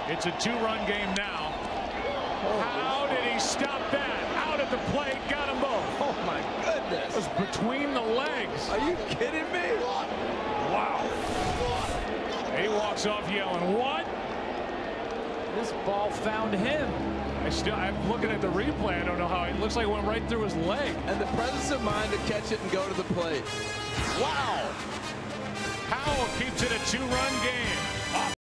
It's a 2-run game now. How did he stop that? Out at the plate, got them both. Oh my goodness. It was between the legs. Are you kidding me? Wow. He walks off yelling, what? This ball found him. I'm looking at the replay. I don't know how. It looks like it went right through his leg. And the presence of mind to catch it and go to the plate. Wow. Howell keeps it a 2-run game.